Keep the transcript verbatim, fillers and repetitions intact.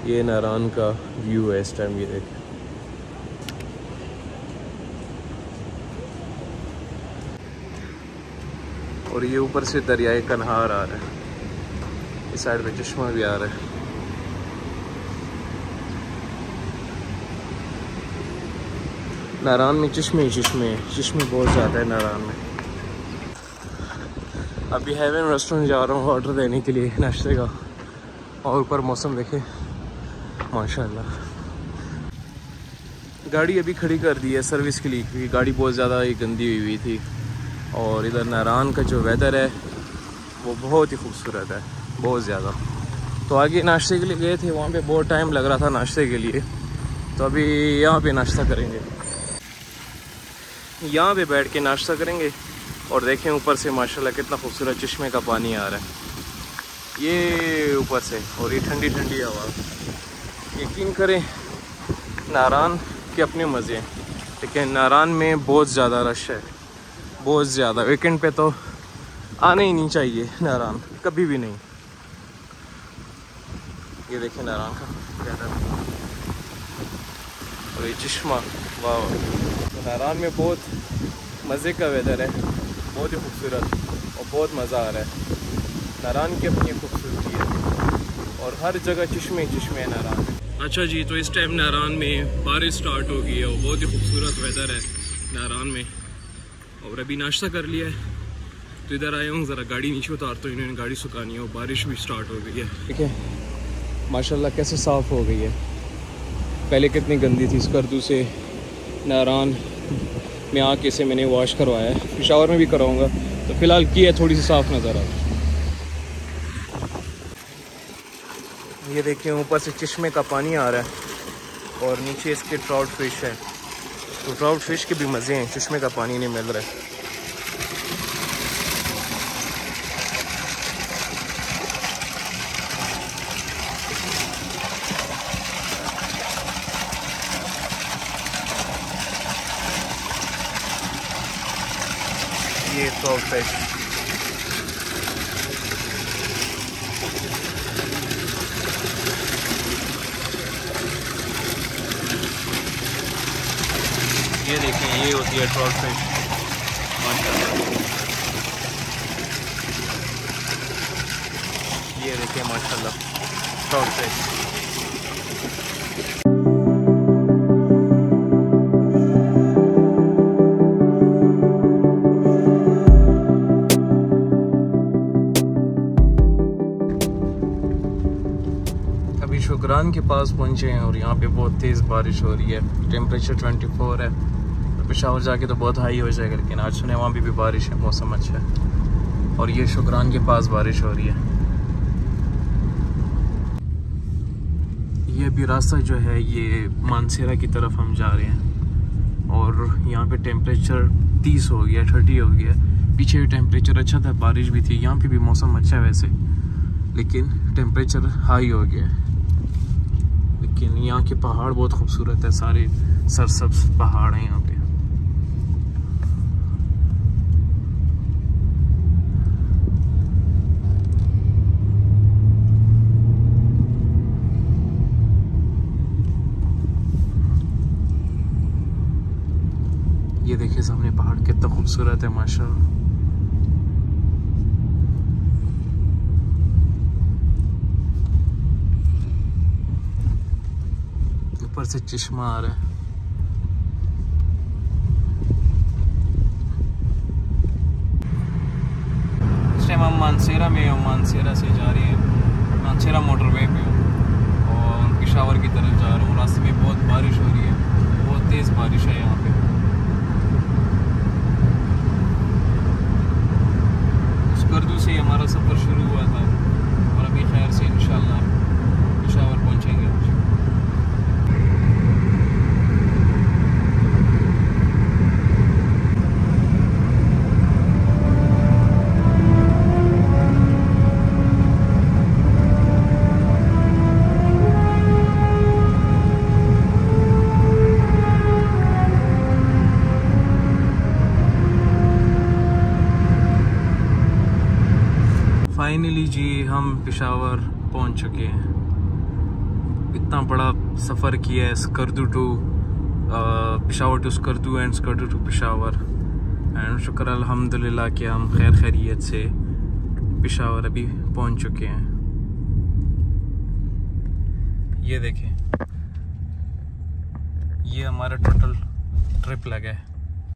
ये नारान का व्यू है इस टाइम, ये देखें। और ये ऊपर से दरियाए कन्हार आ रहा है, इस साइड पे चश्मा भी आ रहा है। नारान में चश्मे ही चश्मे चश्मे बहुत ज़्यादा है नारान में। अभी हेवन रेस्टोरेंट जा रहा हूँ ऑर्डर देने के लिए नाश्ते का, और ऊपर मौसम देखे माशाल्लाह। गाड़ी अभी खड़ी कर दी है सर्विस के लिए, क्योंकि गाड़ी बहुत ज़्यादा गंदी हुई हुई थी। और इधर नारान का जो वेदर है वो बहुत ही खूबसूरत है, बहुत ज़्यादा। तो आगे नाश्ते के लिए गए थे, वहाँ पे बहुत टाइम लग रहा था नाश्ते के लिए, तो अभी यहाँ पे नाश्ता करेंगे, यहाँ पे बैठ के नाश्ता करेंगे। और देखें ऊपर से माशाल्लाह कितना खूबसूरत चश्मे का पानी आ रहा है ये ऊपर से, और ये ठंडी ठंडी हवा। यकीन करें नारान के अपने मज़े हैं, लेकिन नारान में बहुत ज़्यादा रश है, बहुत ज़्यादा। वीकेंड पे तो आना ही नहीं चाहिए नारान, कभी भी नहीं। ये देखें नारान का वेदर और ये चश्मा, वाह। तो नारान में बहुत मज़े का वेदर है, बहुत ही खूबसूरत, और बहुत मज़ा आ रहा है। नारान की अपनी खूबसूरती है, और हर जगह चश्मे चश्मे हैं नारान में। अच्छा जी, तो इस टाइम नारान में बारिश स्टार्ट हो गई है, और बहुत ही खूबसूरत वेदर है नारान में। और अभी नाश्ता कर लिया है, तो इधर आया हूँ, ज़रा गाड़ी नीचे उतार, तो इन्होंने गाड़ी सुखानी है, और बारिश भी स्टार्ट हो गई है। ठीक है, माशाल्लाह कैसे साफ़ हो गई है, पहले कितनी गंदी थी। स्कर्दू से नारान में आके से मैंने वॉश करवाया है, पेशावर में भी कराऊंगा, तो फ़िलहाल की है थोड़ी सी साफ़ नज़र आ रही। ये देखिए ऊपर से चश्मे का पानी आ रहा है, और नीचे इसके ट्राउट फिश है। तो ट्राउट फिश के भी मज़े हैं, चश्मे का पानी नहीं मिल रहा है। ये ट्राउट फिश, ये देखिए ये होती है ट्राउट फिश माशाल्लाह। ये देखिए माशाल्लाह ट्राउट फिश। शुक्रान के पास पहुंचे हैं, और यहाँ पे बहुत तेज़ बारिश हो रही है। टेम्परेचर चौबीस है, और पेशावर जाके तो बहुत हाई हो जाएगा, लेकिन आज सुने वहाँ भी, भी बारिश है, मौसम अच्छा है। और ये शुक्रान के पास बारिश हो रही है। ये भी रास्ता जो है ये मानसेरा की तरफ हम जा रहे हैं, और यहाँ पे टेम्परेचर तीस हो गया, थर्टी हो गया। पीछे भी टेम्परेचर अच्छा था, बारिश भी थी, यहाँ पे भी मौसम अच्छा है वैसे, लेकिन टेम्परेचर हाई हो गया है। लेकिन यहाँ के पहाड़ बहुत खूबसूरत है, सारे सरसब्ज पहाड़ हैं यहाँ पे। ये देखिए सामने पहाड़ कितना खूबसूरत है माशाल्लाह। ऊपर से चश्मा आ रहा है। इस टाइम हम मानसेरा में हैं, मानसेरा से जा रहे हैं, मानसेरा मोटरवे पे हूँ, और पेशावर की तरफ जा रहा हूँ। रास्ते में बहुत बारिश हो रही है, बहुत तेज़ बारिश है यहाँ पे। स्कर्दू से हमारा सफ़र शुरू हुआ था, और अभी खैर से इंशाल्लाह पेशावर पहुँचेंगे। फाइनली जी हम पेशावर पहुंच चुके हैं। इतना बड़ा सफ़र किया है Skardu to Peshawar to Skardu and Skardu to Peshawar. And शुक्र अल्हम्दुलिल्लाह कि हम खैर खैरियत से पेशावर अभी पहुंच चुके हैं। ये देखें, ये हमारा टोटल ट्रिप लगा है।